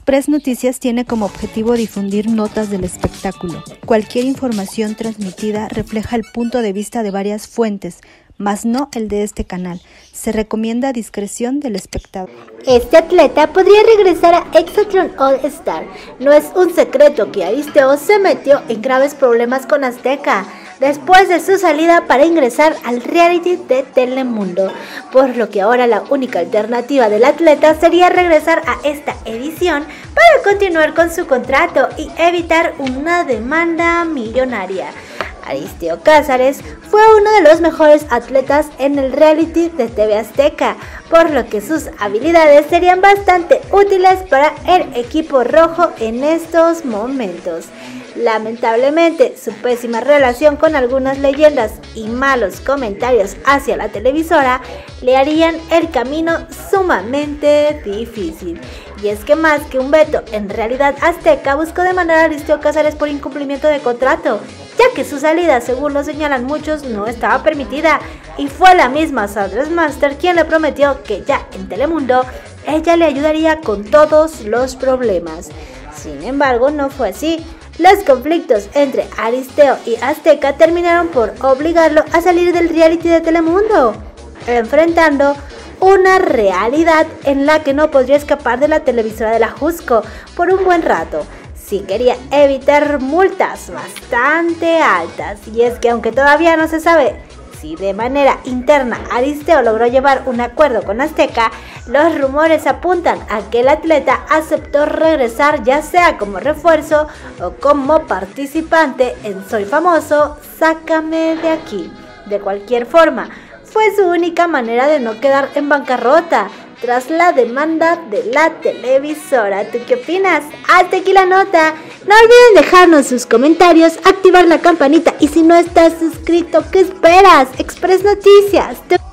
Express Noticias tiene como objetivo difundir notas del espectáculo. Cualquier información transmitida refleja el punto de vista de varias fuentes, mas no el de este canal. Se recomienda discreción del espectador. Este atleta podría regresar a Exatron All Star. No es un secreto que Aristeo se metió en graves problemas con Azteca después de su salida para ingresar al reality de Telemundo, por lo que ahora la única alternativa del atleta sería regresar a esta edición para continuar con su contrato y evitar una demanda millonaria. Aristeo Cázares fue uno de los mejores atletas en el reality de TV Azteca, por lo que sus habilidades serían bastante útiles para el equipo rojo en estos momentos. Lamentablemente, su pésima relación con algunas leyendas y malos comentarios hacia la televisora le harían el camino sumamente difícil. Y es que más que un veto, en realidad Azteca buscó demandar a Aristeo Cázares por incumplimiento de contrato, ya que su salida, según lo señalan muchos, no estaba permitida, y fue la misma Sandra Master quien le prometió que ya en Telemundo ella le ayudaría con todos los problemas. Sin embargo, no fue así. Los conflictos entre Aristeo y Azteca terminaron por obligarlo a salir del reality de Telemundo, enfrentando una realidad en la que no podría escapar de la televisora de la Jusco por un buen rato, si quería evitar multas bastante altas. Y es que aunque todavía no se sabe si de manera interna Aristeo logró llevar un acuerdo con Azteca, los rumores apuntan a que el atleta aceptó regresar, ya sea como refuerzo o como participante en Soy Famoso, Sácame de Aquí. De cualquier forma, fue su única manera de no quedar en bancarrota tras la demanda de la televisora. ¿Tú qué opinas? Hasta aquí la nota. No olviden dejarnos sus comentarios, activar la campanita y si no estás suscrito, ¿qué esperas? Express Noticias.